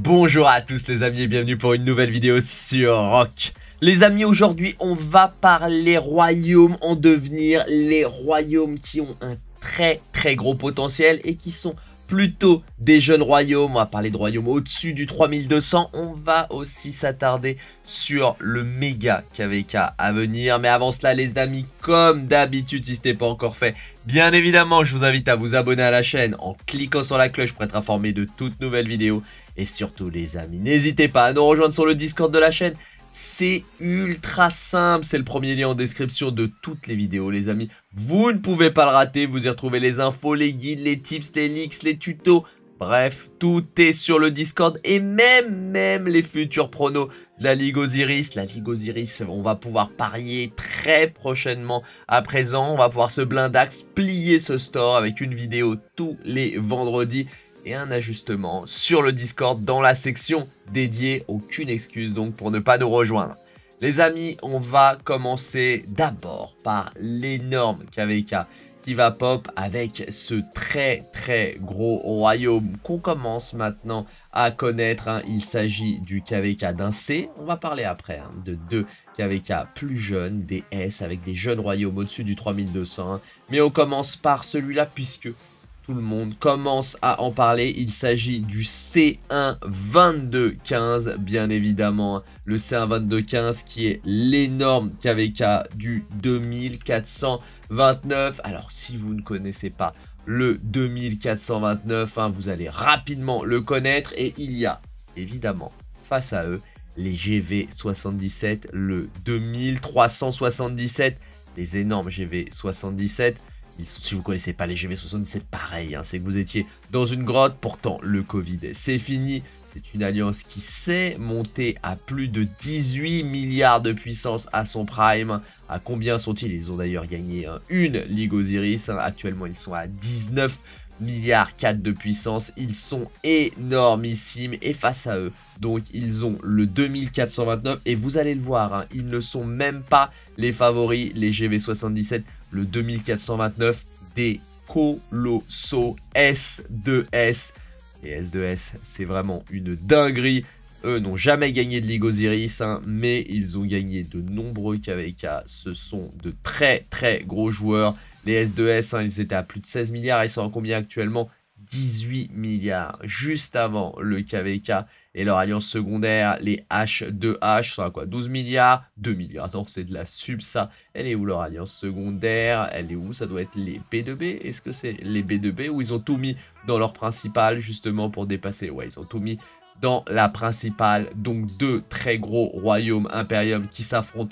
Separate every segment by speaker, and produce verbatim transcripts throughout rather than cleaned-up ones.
Speaker 1: Bonjour à tous les amis et bienvenue pour une nouvelle vidéo sur Rock. Les amis, aujourd'hui on va parler royaumes en devenir, les royaumes qui ont un très très gros potentiel et qui sont plutôt des jeunes royaumes. On va parler de royaumes au-dessus du trois mille deux cents. On va aussi s'attarder sur le méga K V K à venir. Mais avant cela les amis, comme d'habitude, si ce n'est pas encore fait, bien évidemment je vous invite à vous abonner à la chaîne en cliquant sur la cloche pour être informé de toutes nouvelles vidéos. Et surtout les amis, n'hésitez pas à nous rejoindre sur le Discord de la chaîne. C'est ultra simple, c'est le premier lien en description de toutes les vidéos les amis. Vous ne pouvez pas le rater, vous y retrouvez les infos, les guides, les tips, les leaks, les tutos. Bref, tout est sur le Discord et même, même les futurs pronos de la Ligue Osiris. La Ligue Osiris, on va pouvoir parier très prochainement. À présent, on va pouvoir se blindax, plier ce store avec une vidéo tous les vendredis. Et un ajustement sur le Discord dans la section dédiée. Aucune excuse donc pour ne pas nous rejoindre. Les amis, on va commencer d'abord par l'énorme K V K qui va pop avec ce très très gros royaume qu'on commence maintenant à connaître. Hein. Il s'agit du K V K d'un C. On va parler après hein, de deux K V K plus jeunes, des S avec des jeunes royaumes au-dessus du trois mille deux cents. Hein. Mais on commence par celui-là puisque tout le monde commence à en parler. Il s'agit du C un vingt-deux quinze, bien évidemment. Le C un vingt-deux quinze qui est l'énorme K V K du deux mille quatre cent vingt-neuf. Alors, si vous ne connaissez pas le deux mille quatre cent vingt-neuf, hein, vous allez rapidement le connaître. Et il y a, évidemment, face à eux, les G V soixante-dix-sept, le deux mille trois cent soixante-dix-sept, les énormes G V soixante-dix-sept. Si vous ne connaissez pas les G V soixante-dix-sept, pareil, hein, c'est que vous étiez dans une grotte. Pourtant, le Covid, c'est fini. C'est une alliance qui s'est montée à plus de dix-huit milliards de puissance à son prime. À combien sont-ils? Ils ont d'ailleurs gagné hein, une Ligue Osiris. Hein. Actuellement, ils sont à dix-neuf milliards quatre de puissance. Ils sont énormissimes. Et face à eux, donc ils ont le deux mille quatre cent vingt-neuf. Et vous allez le voir, hein, ils ne sont même pas les favoris, les G V soixante-dix-sept. Le deux mille quatre cent vingt-neuf, des colossaux S deux S. Les S deux S, c'est vraiment une dinguerie. Eux n'ont jamais gagné de Ligue Osiris, hein, mais ils ont gagné de nombreux K V K. Ce sont de très très gros joueurs. Les S deux S, hein, ils étaient à plus de seize milliards. Ils sont en combien actuellement? dix-huit milliards. Juste avant le K V K. Et leur alliance secondaire, les H deux H, sont à quoi? douze milliards, deux milliards. Non, c'est de la sub, ça. Elle est où leur alliance secondaire? Elle est où? Ça doit être les B deux B. Est-ce que c'est les B deux B ou ils ont tout mis dans leur principale, justement, pour dépasser? Ouais, ils ont tout mis dans la principale. Donc, deux très gros royaumes impériums qui s'affrontent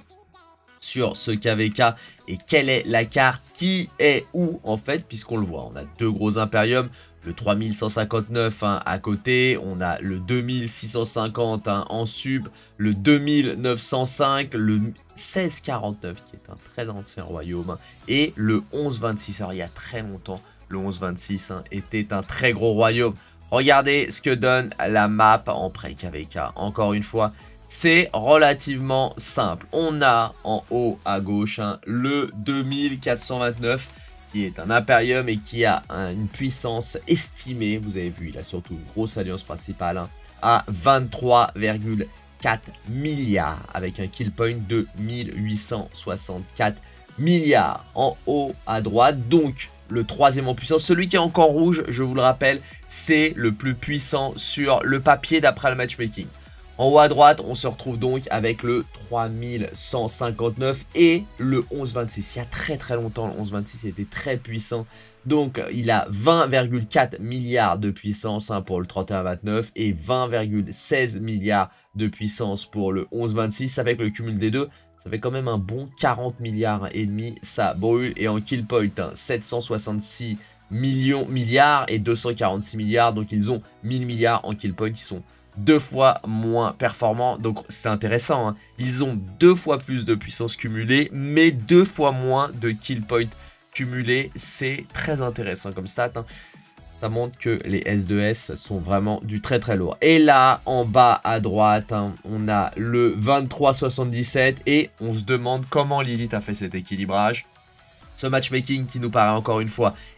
Speaker 1: sur ce K V K. Et quelle est la carte? Qui est où, en fait? Puisqu'on le voit, on a deux gros impériums. Le trois mille cent cinquante-neuf hein, à côté, on a le deux mille six cent cinquante hein, en sub, le deux mille neuf cent cinq, le seize quarante-neuf qui est un très ancien royaume, hein, et le onze vingt-six. Alors il y a très longtemps, le onze vingt-six hein, était un très gros royaume. Regardez ce que donne la map en pré-K V K. Encore une fois, c'est relativement simple. On a en haut à gauche hein, le deux mille quatre cent vingt-neuf. Qui est un impérium et qui a un, une puissance estimée, vous avez vu, il a surtout une grosse alliance principale, hein, à vingt-trois virgule quatre milliards, avec un kill point de mille huit cent soixante-quatre milliards en haut à droite. Donc, le troisième en puissance, celui qui est encore rouge, je vous le rappelle, c'est le plus puissant sur le papier d'après le matchmaking. En haut à droite, on se retrouve donc avec le trois mille cent cinquante-neuf et le onze vingt-six. Il y a très très longtemps, le onze vingt-six était très puissant. Donc, il a vingt virgule quatre milliards de puissance hein, pour le trente et un vingt-neuf et vingt virgule seize milliards de puissance pour le onze vingt-six. Avec le cumul des deux, ça fait quand même un bon quarante milliards et demi. Ça brûle. Et en kill point, hein, sept cent soixante-six millions milliards et deux cent quarante-six milliards. Donc, ils ont mille milliards en kill point qui sont deux fois moins performants, donc c'est intéressant, hein. Ils ont deux fois plus de puissance cumulée, mais deux fois moins de kill point cumulés, c'est très intéressant comme stat, hein. Ça montre que les S deux S sont vraiment du très très lourd. Et là, en bas à droite, hein, on a le vingt-trois soixante-dix-sept et on se demande comment Lilith a fait cet équilibrage. Ce matchmaking qui nous paraît encore une fois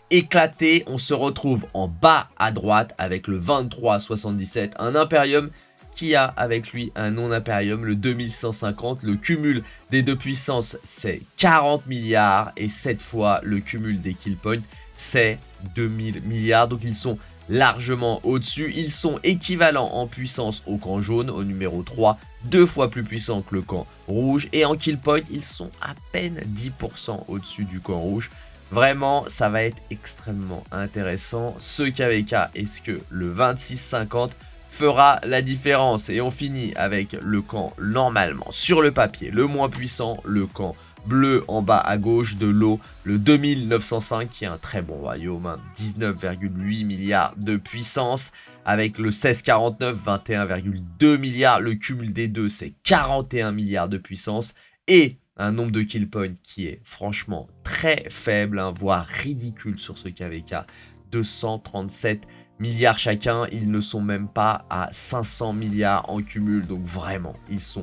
Speaker 1: éclaté. On se retrouve en bas à droite avec le vingt-trois soixante-dix-sept, un Imperium qui a avec lui un non-Imperium, le deux mille cent cinquante. Le cumul des deux puissances, c'est quarante milliards. Et cette fois, le cumul des kill points, c'est deux mille milliards. Donc ils sont largement au-dessus. Ils sont équivalents en puissance au camp jaune, au numéro trois, deux fois plus puissant que le camp rouge. Et en kill point, ils sont à peine dix pour cent au-dessus du camp rouge. Vraiment, ça va être extrêmement intéressant. Ce K V K, est-ce que le vingt-six cinquante fera la différence? Et on finit avec le camp normalement, sur le papier, le moins puissant, le camp bleu en bas à gauche de l'eau, le deux mille neuf cent cinq qui est un très bon royaume, hein, dix-neuf virgule huit milliards de puissance, avec le seize quarante-neuf, vingt et un virgule deux milliards, le cumul des deux c'est quarante et un milliards de puissance, et un nombre de kill points qui est franchement très faible, hein, voire ridicule sur ce K V K, deux cent trente-sept milliards chacun, ils ne sont même pas à cinq cents milliards en cumul, donc vraiment, ils sont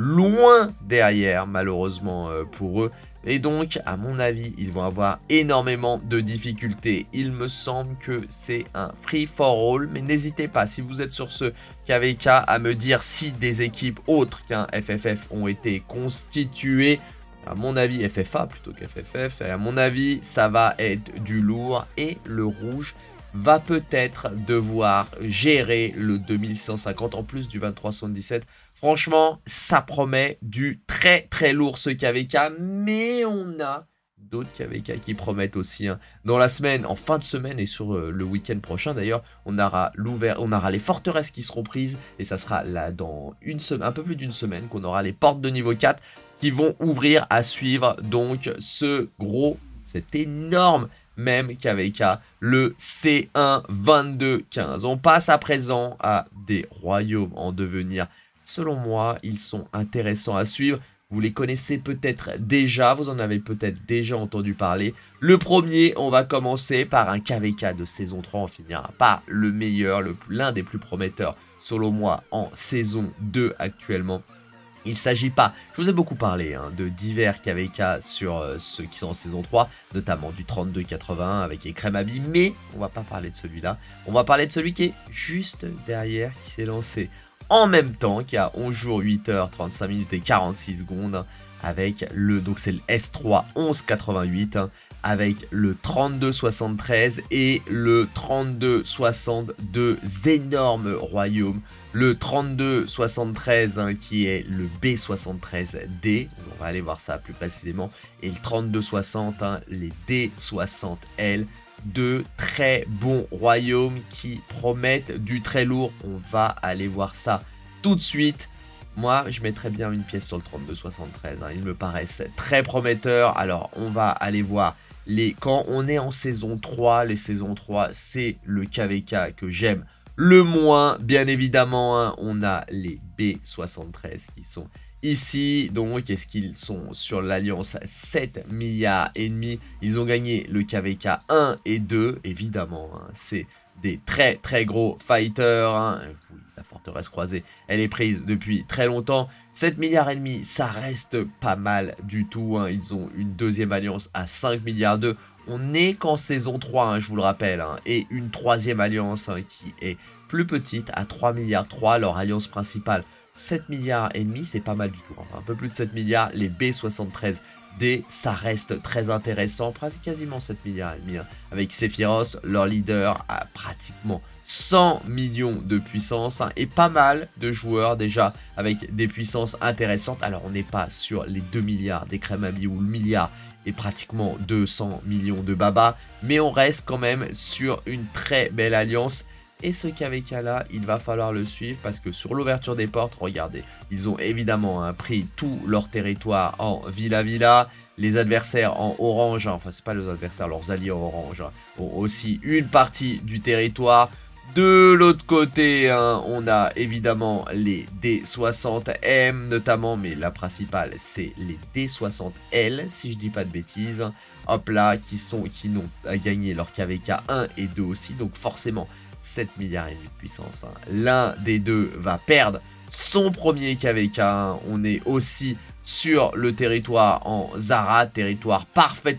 Speaker 1: loin derrière malheureusement euh, pour eux, et donc à mon avis ils vont avoir énormément de difficultés. Il me semble que c'est un free for all, mais n'hésitez pas si vous êtes sur ce K V K à me dire si des équipes autres qu'un F F F ont été constituées. À mon avis F F A plutôt que F F F, et à mon avis ça va être du lourd, et le rouge va peut-être devoir gérer le deux mille cent cinquante en plus du vingt-trois soixante-dix-sept. Franchement, ça promet du très très lourd ce K V K, mais on a d'autres K V K qui promettent aussi, hein. Dans la semaine, en fin de semaine et sur euh, le week-end prochain d'ailleurs, on aura l'ouvert, on aura les forteresses qui seront prises, et ça sera là dans une semaine, un peu plus d'une semaine qu'on aura les portes de niveau quatre qui vont ouvrir à suivre donc ce gros, cet énorme même K V K, le C un vingt-deux quinze. On passe à présent à des royaumes en devenir. Selon moi, ils sont intéressants à suivre. Vous les connaissez peut-être déjà, vous en avez peut-être déjà entendu parler. Le premier, on va commencer par un K V K de saison trois. On finira par le meilleur, l'un des plus prometteurs, selon moi, en saison deux actuellement. Il ne s'agit pas, je vous ai beaucoup parlé hein, de divers K V K sur euh, ceux qui sont en saison trois, notamment du trente-deux quatre-vingts avec Ekremabi, mais on va pas parler de celui-là. On va parler de celui qui est juste derrière, qui s'est lancé en même temps, qui a onze jours, huit heures, trente-cinq minutes et quarante-six secondes, hein, avec le, donc c'est le S trois onze quatre-vingt-huit, hein, avec le trente-deux soixante-treize et le trente-deux soixante-deux énorme royaume. Le trente-deux soixante-treize hein, qui est le B soixante-treize D, on va aller voir ça plus précisément, et le trente-deux soixante, hein, les D soixante L, deux très bons royaumes qui promettent du très lourd. On va aller voir ça tout de suite. Moi, je mettrais bien une pièce sur le trente-deux soixante-treize, hein, ils me paraissent très prometteurs. Alors, on va aller voir les... Quand on est en saison trois, les saisons trois, c'est le K V K que j'aime le moins, bien évidemment, hein, on a les B soixante-treize qui sont ici. Donc, est-ce qu'ils sont sur l'alliance sept milliards et demi? Ils ont gagné le K V K un et deux, évidemment. Hein, c'est des très très gros fighters. Hein. Oui, la forteresse croisée, elle est prise depuis très longtemps. sept milliards et demi, ça reste pas mal du tout. Hein. Ils ont une deuxième alliance à cinq milliards deux. On n'est qu'en saison trois, hein, je vous le rappelle, hein, et une troisième alliance hein, qui est plus petite à trois milliards trois, leur alliance principale sept milliards et demi, c'est pas mal du tout, hein, un peu plus de sept milliards, les B soixante-treize D, ça reste très intéressant, presque quasiment sept milliards et demi, hein, avec Sephiroth, leur leader à pratiquement cent millions de puissance, hein, et pas mal de joueurs déjà avec des puissances intéressantes. Alors on n'est pas sur les deux milliards d'Ekremabi ou le milliard et pratiquement deux cents millions de Baba, mais on reste quand même sur une très belle alliance. Et ce K V K là, il va falloir le suivre parce que sur l'ouverture des portes, regardez, ils ont évidemment hein, pris tout leur territoire en Villa Villa. Les adversaires en orange, hein, enfin c'est pas les adversaires, leurs alliés en orange, hein, ont aussi une partie du territoire. De l'autre côté, hein, on a évidemment les D soixante M notamment, mais la principale c'est les D soixante L, si je dis pas de bêtises. Hop là, qui sont qui n'ont gagné leur K V K un et deux aussi, donc forcément sept milliards et demi de puissance. Hein. L'un des deux va perdre son premier K V K. Hein. On est aussi sur le territoire en Zara, territoire parfaitement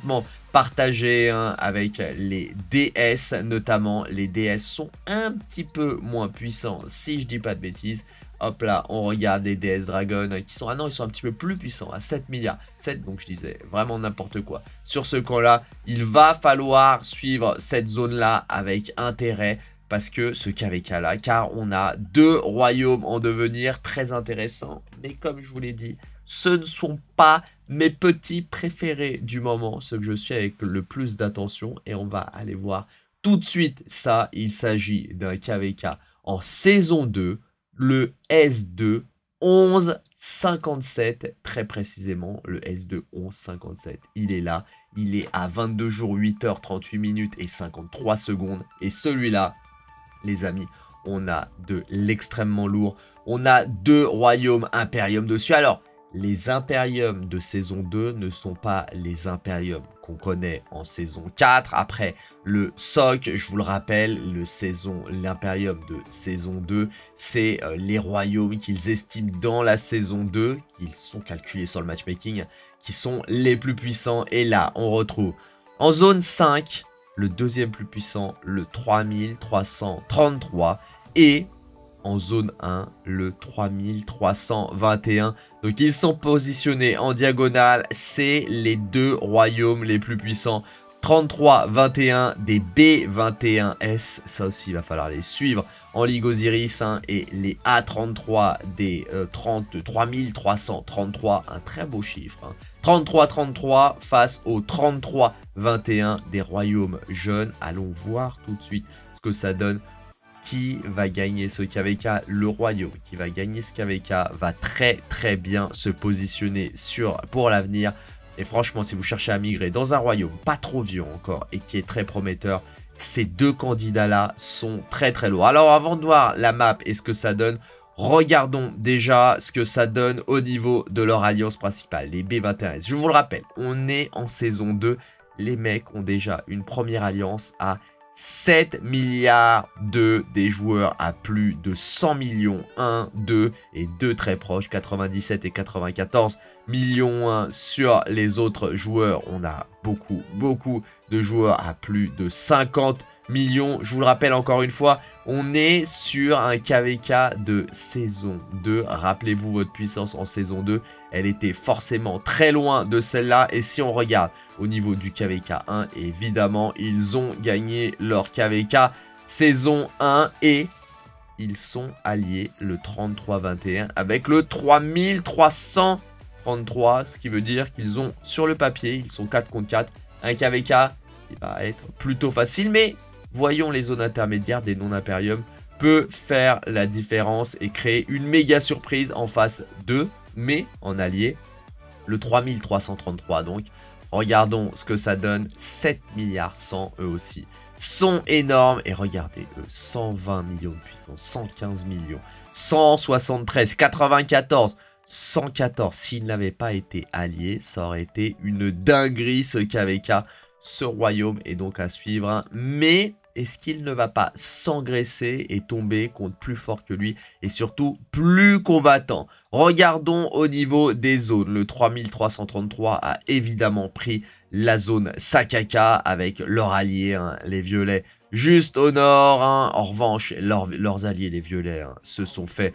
Speaker 1: partagé hein, avec les D S notamment. Les D S sont un petit peu moins puissants si je dis pas de bêtises. Hop là, on regarde les D S Dragon qui sont... Ah non, ils sont un petit peu plus puissants, à sept milliards. sept, donc je disais vraiment n'importe quoi. Sur ce camp-là, il va falloir suivre cette zone-là avec intérêt. Parce que ce K V K-là, car on a deux royaumes en devenir très intéressants. Mais comme je vous l'ai dit, ce ne sont pas mes petits préférés du moment. Ceux que je suis avec le plus d'attention. Et on va aller voir tout de suite ça. Il s'agit d'un K V K en saison deux. Le S deux onze cinquante-sept, très précisément, le S deux onze cinquante-sept, il est là, il est à vingt-deux jours, huit heures, trente-huit minutes et cinquante-trois secondes, et celui-là, les amis, on a de l'extrêmement lourd, on a deux royaumes Imperium dessus. Alors, les Imperium de saison deux ne sont pas les Imperium qu'on connaît en saison quatre. Après, le S O C, je vous le rappelle, le saison, l'Imperium de saison deux, c'est euh, les royaumes qu'ils estiment dans la saison deux, qu'ils sont calculés sur le matchmaking, qui sont les plus puissants. Et là, on retrouve en zone cinq, le deuxième plus puissant, le trois mille trois cent trente-trois, et en zone un, le trois mille trois cent vingt et un. Donc ils sont positionnés en diagonale. C'est les deux royaumes les plus puissants. trente-trois vingt et un des B vingt et un S. Ça aussi, il va falloir les suivre en Ligue Osiris. Hein, et les A trente-trois des euh, trente-trois mille trois cent trente-trois. Un très beau chiffre. Hein. trente-trois trente-trois face aux trente-trois vingt et un des royaumes jeunes. Allons voir tout de suite ce que ça donne. Qui va gagner ce K V K? Le royaume qui va gagner ce K V K va très très bien se positionner sur, pour l'avenir. Et franchement, si vous cherchez à migrer dans un royaume pas trop vieux encore et qui est très prometteur, ces deux candidats-là sont très très lourds. Alors avant de voir la map et ce que ça donne, regardons déjà ce que ça donne au niveau de leur alliance principale, les B vingt et un S. Je vous le rappelle, on est en saison deux. Les mecs ont déjà une première alliance à sept milliards deux, des joueurs à plus de cent millions, un, deux et deux très proches, quatre-vingt-dix-sept et quatre-vingt-quatorze millions un sur les autres joueurs. On a beaucoup, beaucoup de joueurs à plus de cinquante millions. Je vous le rappelle encore une fois, on est sur un K V K de saison deux. Rappelez-vous votre puissance en saison deux. Elle était forcément très loin de celle-là. Et si on regarde au niveau du K V K un, évidemment, ils ont gagné leur K V K saison un. Et ils sont alliés le trente-trois vingt et un avec le trois mille trois cent trente-trois. Ce qui veut dire qu'ils ont sur le papier, ils sont quatre contre quatre. Un K V K qui va être plutôt facile. Mais voyons les zones intermédiaires des non-impériums peut faire la différence et créer une méga surprise en face d'eux, mais en allié, le trois mille trois cent trente-trois. Donc, regardons ce que ça donne. sept milliards cent, eux aussi, sont énormes. Et regardez, eux, cent vingt millions de puissance, cent quinze millions, cent soixante-treize, quatre-vingt-quatorze, cent quatorze. S'ils n'avaient pas été alliés, ça aurait été une dinguerie ce K V K. Ce royaume est donc à suivre, hein. Mais est-ce qu'il ne va pas s'engraisser et tomber contre plus fort que lui et surtout plus combattant? Regardons au niveau des zones. Le trois mille trois cent trente-trois a évidemment pris la zone Sakaka avec leurs alliés, hein, les violets, juste au nord. Hein. En revanche, leur, leurs alliés, les violets, hein, se sont fait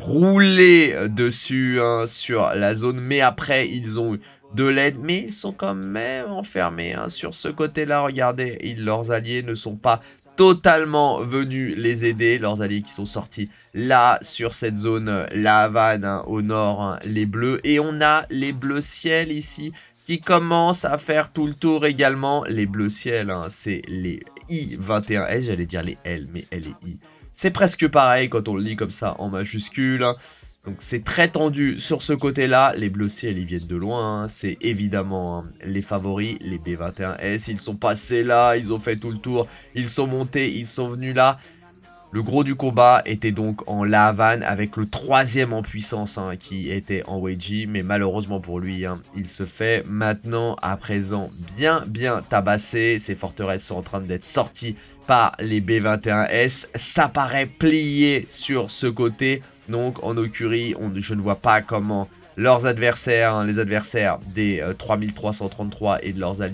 Speaker 1: rouler dessus hein, sur la zone. Mais après, ils ont eu de l'aide, mais ils sont quand même enfermés hein. Sur ce côté-là, regardez, ils, leurs alliés ne sont pas totalement venus les aider. Leurs alliés qui sont sortis là, sur cette zone, la Havane, hein, au nord, hein, les bleus. Et on a les bleus ciel ici, qui commencent à faire tout le tour également. Les bleus ciel, hein, c'est les I vingt et un S, j'allais dire les L, mais L et I. C'est presque pareil quand on le lit comme ça en majuscule, hein. Donc c'est très tendu sur ce côté-là. Les bleus ciel, ils viennent de loin. Hein. C'est évidemment hein, les favoris, les B vingt et un S. Ils sont passés là, ils ont fait tout le tour. Ils sont montés, ils sont venus là. Le gros du combat était donc en La Havane avec le troisième en puissance hein, qui était en Weiji. Mais malheureusement pour lui, hein, il se fait maintenant à présent bien bien tabasser. Ses forteresses sont en train d'être sorties par les B vingt et un S. Ça paraît plié sur ce côté. Donc en Okurie, on, je ne vois pas comment leurs adversaires, hein, les adversaires des euh, trois mille trois cent trente-trois et de leurs alliés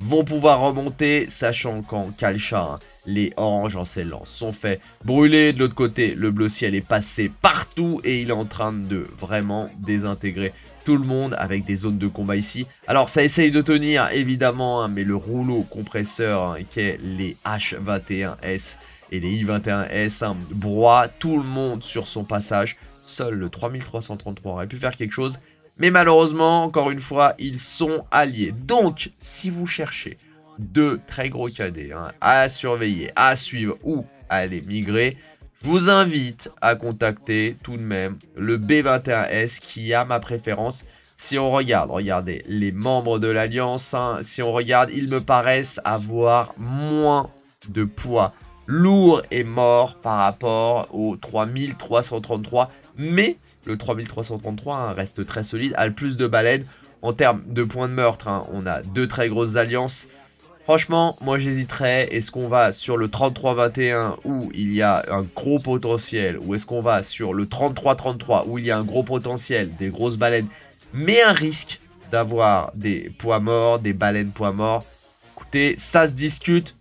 Speaker 1: vont pouvoir remonter, sachant qu'en Kalcha, hein, les oranges en lance sont faits brûler. De l'autre côté, le bleu ciel est passé partout et il est en train de vraiment désintégrer tout le monde avec des zones de combat ici. Alors ça essaye de tenir évidemment, hein, mais le rouleau compresseur hein, qui est les H vingt et un S et les I vingt et un S hein, broie tout le monde sur son passage. Seul le trois mille trois cent trente-trois aurait pu faire quelque chose. Mais malheureusement, encore une fois, ils sont alliés. Donc, si vous cherchez deux très gros cadets hein, à surveiller, à suivre ou à aller migrer, je vous invite à contacter tout de même le B vingt et un S qui a ma préférence. Si on regarde, regardez, les membres de l'Alliance, hein, si on regarde, ils me paraissent avoir moins de poids lourd et mort par rapport au trois mille trois cent trente-trois. Mais le trois mille trois cent trente-trois hein, reste très solide, a le plus de baleines. En termes de points de meurtre, hein, on a deux très grosses alliances. Franchement, moi j'hésiterais. Est-ce qu'on va sur le trente-trois vingt et un où il y a un gros potentiel, ou est-ce qu'on va sur le trente-trois trente-trois où il y a un gros potentiel, des grosses baleines, mais un risque d'avoir des poids morts, des baleines poids morts? Écoutez, ça se discute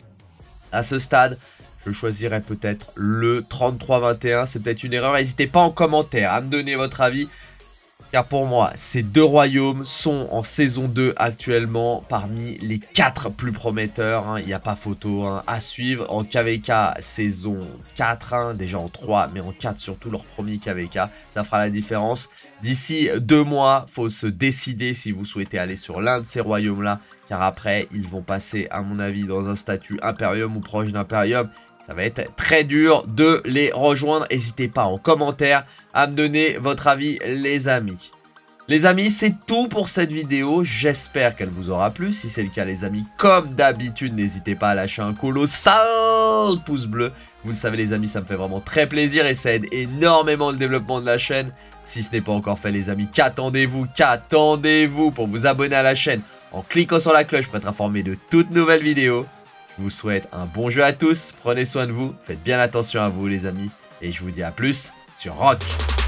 Speaker 1: à ce stade. Je choisirais peut-être le trente-trois vingt et un. C'est peut-être une erreur. N'hésitez pas en commentaire à me donner votre avis. Car pour moi, ces deux royaumes sont en saison deux actuellement parmi les quatre plus prometteurs. Hein. Il n'y a pas photo hein, à suivre. En K V K, saison quatre, hein, déjà en trois, mais en quatre surtout leur premier K V K. Ça fera la différence. D'ici deux mois, il faut se décider si vous souhaitez aller sur l'un de ces royaumes-là. Car après, ils vont passer, à mon avis, dans un statut Imperium ou proche d'Imperium. Ça va être très dur de les rejoindre. N'hésitez pas en commentaire à me donner votre avis, les amis. Les amis, c'est tout pour cette vidéo. J'espère qu'elle vous aura plu. Si c'est le cas, les amis, comme d'habitude, n'hésitez pas à lâcher un colossal pouce bleu. Vous le savez, les amis, ça me fait vraiment très plaisir et ça aide énormément le développement de la chaîne. Si ce n'est pas encore fait, les amis, qu'attendez-vous Qu'attendez-vous pour vous abonner à la chaîne en cliquant sur la cloche pour être informé de toutes nouvelles vidéos. Je vous souhaite un bon jeu à tous, prenez soin de vous, faites bien attention à vous les amis, et je vous dis à plus sur Rock.